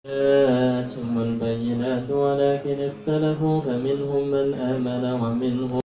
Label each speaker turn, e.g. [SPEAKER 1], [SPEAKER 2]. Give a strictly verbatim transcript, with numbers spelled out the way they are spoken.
[SPEAKER 1] جاءتهم البينات ولكن اختلفوا فمنهم من آمن ومنهم